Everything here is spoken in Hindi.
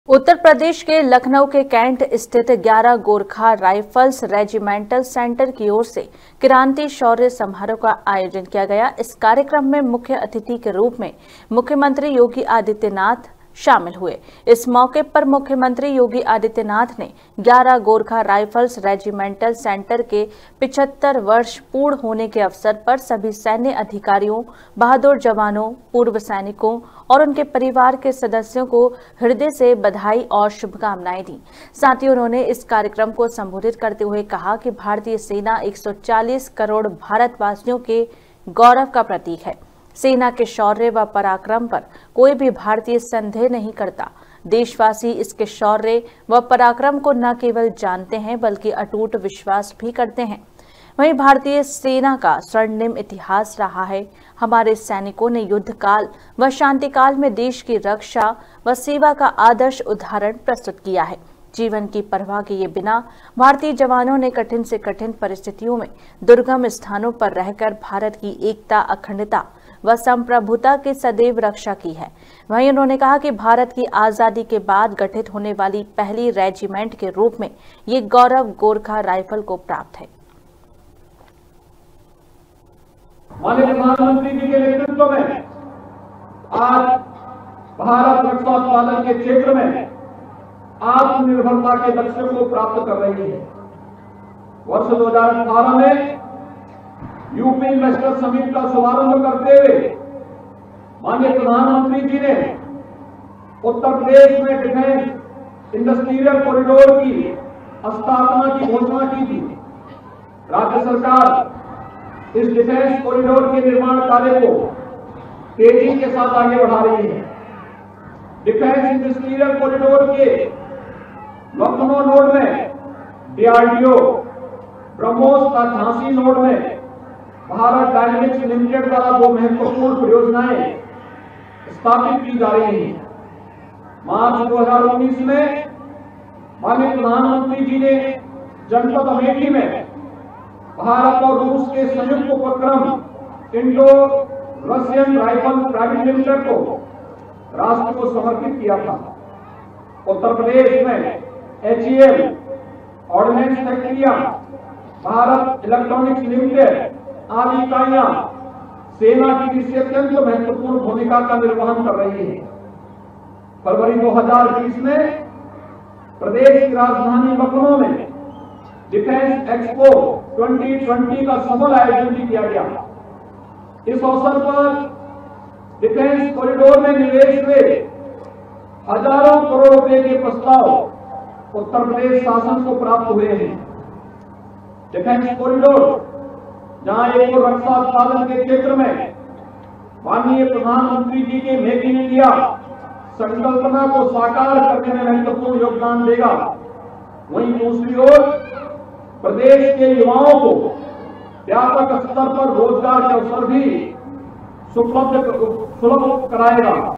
उत्तर प्रदेश के लखनऊ के कैंट स्थित 11 गोरखा राइफल्स रेजिमेंटल सेंटर की ओर से क्रांति शौर्य समारोह का आयोजन किया गया। इस कार्यक्रम में मुख्य अतिथि के रूप में मुख्यमंत्री योगी आदित्यनाथ शामिल हुए। इस मौके पर मुख्यमंत्री योगी आदित्यनाथ ने 11 गोरखा राइफल्स रेजिमेंटल सेंटर के 75 वर्ष पूर्ण होने के अवसर पर सभी सैन्य अधिकारियों, बहादुर जवानों, पूर्व सैनिकों और उनके परिवार के सदस्यों को हृदय से बधाई और शुभकामनाएं दी। साथ ही उन्होंने इस कार्यक्रम को संबोधित करते हुए कहा कि भारतीय सेना 140 करोड़ भारतवासियों के गौरव का प्रतीक है। सेना के शौर्य व पराक्रम पर कोई भी भारतीय संदेह नहीं करता। देशवासी इसके शौर्य व पराक्रम को न केवल जानते हैं बल्कि अटूट विश्वास भी करते हैं। वहीं भारतीय सेना का स्वर्णिम इतिहास रहा है। हमारे सैनिकों ने युद्ध काल व शांति काल में देश की रक्षा व सेवा का आदर्श उदाहरण प्रस्तुत किया है। जीवन की परवाह किए बिना भारतीय जवानों ने कठिन से कठिन परिस्थितियों में दुर्गम स्थानों पर रहकर भारत की एकता, अखंडता व संप्रभुता की सदैव रक्षा की है। वहीं उन्होंने कहा कि भारत की आजादी के बाद गठित होने वाली पहली रेजिमेंट के रूप में ये गौरव गोरखा राइफल को प्राप्त है। माननीय प्रधानमंत्री जी के नेतृत्व में आज भारत रक्षा उत्पादन के क्षेत्र में आत्मनिर्भरता के लक्ष्य को प्राप्त कर रही है। वर्ष 2018 में यूपी इन्वेस्टर समिट का शुभारंभ करते हुए माननीय प्रधानमंत्री जी ने उत्तर प्रदेश में डिफेंस इंडस्ट्रियल कॉरिडोर की स्थापना की घोषणा की थी। राज्य सरकार इस डिफेंस कॉरिडोर के निर्माण कार्य को तेजी के साथ आगे बढ़ा रही है। डिफेंस इंडस्ट्रियल कॉरिडोर के लखनऊ नोड में डीआरडीओ, ब्रह्मोस का झांसी नोड में भारत डायनेमिक्स लिमिटेड द्वारा 2 महत्वपूर्ण परियोजनाएं स्थापित की जा रही हैं। मार्च 2019 में माननीय प्रधानमंत्री जी ने जनपद अमेठी में भारत और रूस के संयुक्त उपक्रम Indo Russian rifle private limited को राष्ट्र को समर्पित किया था। उत्तर प्रदेश में HAL ऑर्डिनेंस फैक्ट्रियां, भारत इलेक्ट्रॉनिक्स लिमिटेड आदि इकाइयां सेना की दृष्टि अत्यंत महत्वपूर्ण भूमिका का निर्वहन कर रही है। फरवरी 2020 में प्रदेश की राजधानी लखनऊ में डिफेंस एक्सपो 2020 का सफल आयोजन भी किया गया। इस अवसर पर डिफेंस कॉरिडोर में निवेश हुए हजारों करोड़ रुपए के प्रस्ताव उत्तर प्रदेश शासन को प्राप्त हुए हैं। डिफेंस कॉरिडोर जहां एक और रक्षा उत्पादन के क्षेत्र में माननीय प्रधानमंत्री जी के मेक इन इंडिया संकल्पना को साकार करने में महत्वपूर्ण योगदान देगा, वहीं दूसरी ओर प्रदेश के युवाओं को व्यापक स्तर पर रोजगार के अवसर भी सुलभ कराएगा।